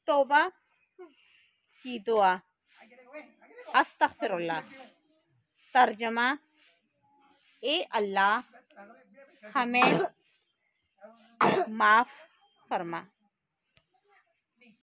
तौबा की दुआ। अस्तगफिरुल्लाह। तर्जमा, ए अल्लाह हमें माफ़ फरमा।